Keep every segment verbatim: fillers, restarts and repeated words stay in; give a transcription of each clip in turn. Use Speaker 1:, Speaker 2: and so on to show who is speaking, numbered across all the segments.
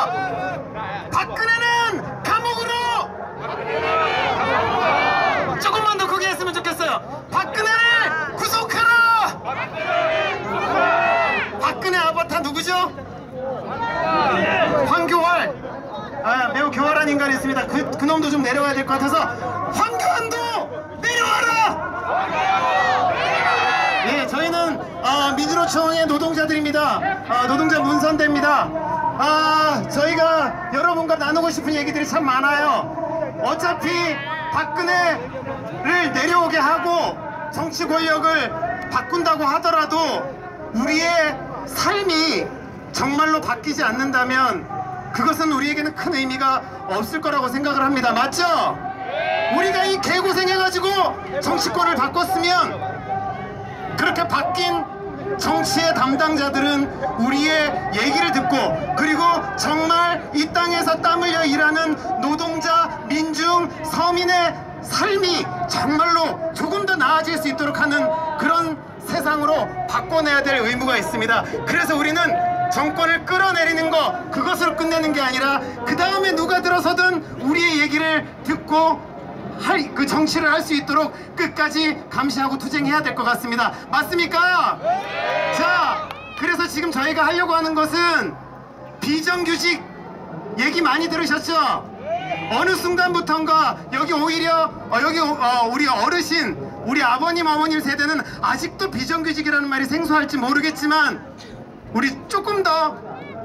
Speaker 1: 박근혜는 감옥으로! 조금만 더 크게 했으면 좋겠어요. 박근혜를 구속하라! 박근혜 아바타 누구죠? 황교안. 아, 매우 교활한 인간이 있습니다. 그, 그놈도 좀 내려와야 될 것 같아서 황교안도 내려와라! 예, 저희는 어, 민주노총의 노동자들입니다. 어, 노동자 문선대입니다. 아, 저희가 여러분과 나누고 싶은 얘기들이 참 많아요. 어차피 박근혜를 내려오게 하고 정치 권력을 바꾼다고 하더라도 우리의 삶이 정말로 바뀌지 않는다면 그것은 우리에게는 큰 의미가 없을 거라고 생각을 합니다. 맞죠? 우리가 이 개고생해가지고 정치권을 바꿨으면 그렇게 바뀐 정치의 담당자들은 우리의 얘기를 듣고 그리고 정말 이 땅에서 땀 흘려 일하는 노동자, 민중, 서민의 삶이 정말로 조금 더 나아질 수 있도록 하는 그런 세상으로 바꿔내야 될 의무가 있습니다. 그래서 우리는 정권을 끌어내리는 거 그것으로 끝내는 게 아니라 그 다음에 누가 들어서든 우리의 얘기를 듣고 할, 그 정치를 할 수 있도록 끝까지 감시하고 투쟁해야 될 것 같습니다. 맞습니까? 네. 자, 그래서 지금 저희가 하려고 하는 것은 비정규직 얘기 많이 들으셨죠? 네. 어느 순간부턴가 여기 오히려 어, 여기 어, 우리 어르신 우리 아버님 어머님 세대는 아직도 비정규직이라는 말이 생소할지 모르겠지만 우리 조금 더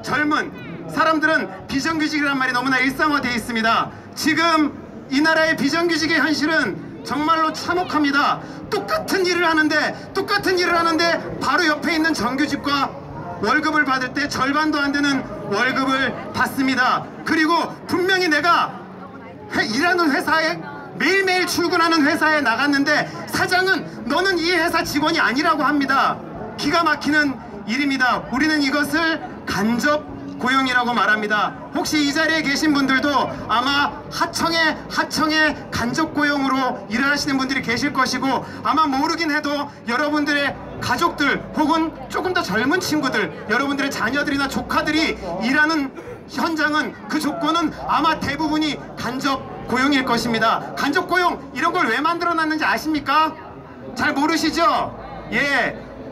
Speaker 1: 젊은 사람들은 비정규직이라는 말이 너무나 일상화되어 있습니다. 지금 이 나라의 비정규직의 현실은 정말로 참혹합니다. 똑같은 일을 하는데 똑같은 일을 하는데 바로 옆에 있는 정규직과 월급을 받을 때 절반도 안 되는 월급을 받습니다. 그리고 분명히 내가 회, 일하는 회사에 매일매일 출근하는 회사에 나갔는데 사장은 너는 이 회사 직원이 아니라고 합니다. 기가 막히는 일입니다. 우리는 이것을 간접 고용이라고 말합니다. 혹시 이 자리에 계신 분들도 아마 하청에 하청에 간접 고용으로 일을 하시는 분들이 계실 것이고 아마 모르긴 해도 여러분들의 가족들 혹은 조금 더 젊은 친구들 여러분들의 자녀들이나 조카들이 일하는 현장은 그 조건은 아마 대부분이 간접 고용일 것입니다. 간접 고용 이런 걸 왜 만들어 놨는지 아십니까? 잘 모르시죠? 예,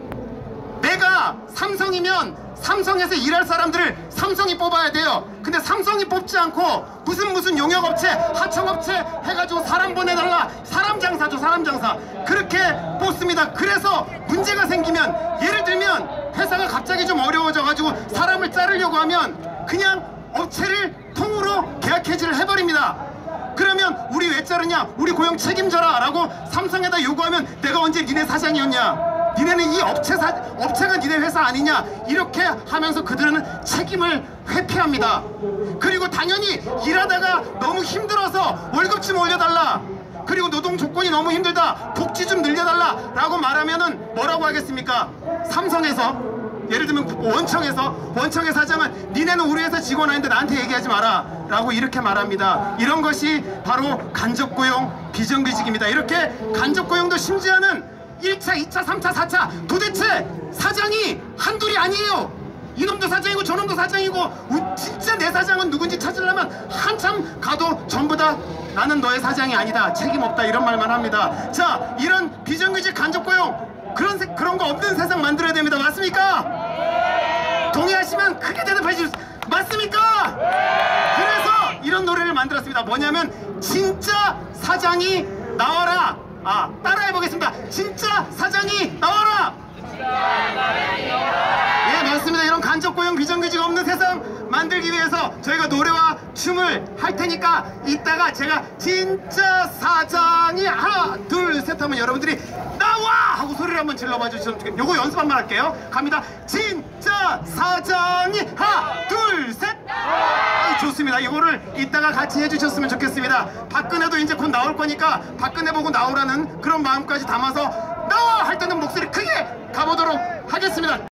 Speaker 1: 내가 삼성이면 삼성에서 일할 사람들을 삼성이 뽑아야 돼요. 근데 삼성이 뽑지 않고 무슨 무슨 용역업체, 하청업체 해가지고 사람 보내달라. 사람 장사죠, 사람 장사. 그렇게 뽑습니다. 그래서 문제가 생기면 예를 들면 회사가 갑자기 좀 어려워져가지고 사람을 자르려고 하면 그냥 업체를 통으로 계약 해지를 해버립니다. 그러면 우리 왜 자르냐? 우리 고용 책임져라 라고 삼성에다 요구하면 내가 언제 니네 사장이었냐? 니네는 이 업체 사, 업체가 니네 회사 아니냐? 이렇게 하면서 그들은 책임을 회피합니다. 그리고 당연히 일하다가 너무 힘들어서 월급 좀 올려달라. 그리고 노동 조건이 너무 힘들다. 복지 좀 늘려달라. 라고 말하면은 뭐라고 하겠습니까? 삼성에서 예를 들면 원청에서 원청의 사장은 니네는 우리 회사 직원 아닌데 나한테 얘기하지 마라 라고 이렇게 말합니다. 이런 것이 바로 간접고용 비정규직입니다. 이렇게 간접고용도 심지어는 일 차, 이 차, 삼 차, 사 차 도대체 사장이 한둘이 아니에요. 이놈도 사장이고 저놈도 사장이고 진짜 내 사장은 누군지 찾으려면 한참 가도 전부 다 나는 너의 사장이 아니다, 책임 없다 이런 말만 합니다. 자, 이런 비정규직 간접고용 그런, 세, 그런 거 없는 세상 만들어야 됩니다. 맞습니까? 동의하시면 크게 대답해 주세요. 맞습니까? 그래서 이런 노래를 만들었습니다. 뭐냐면 진짜 사장이 나와라. 아, 따라해보겠습니다. 진짜 사장이 나와라. 예, 맞습니다. 이런 간접고용 비정규직 없는 세상 만들기 위해서 저희가 노래와 춤을 할 테니까 이따가 제가 진짜 사장이 하나 둘 셋 하면 여러분들이 나와! 하고 소리를 한번 질러봐 주시면 좋겠어요. 요거 연습 한번 할게요. 갑니다. 진짜 사장이 하나 둘 셋! 아, 좋습니다. 이거를 이따가 같이 해주셨으면 좋겠습니다. 박근혜도 이제 곧 나올 거니까 박근혜 보고 나오라는 그런 마음까지 담아서 나와! 할 때는 목소리 크게 가보도록 하겠습니다.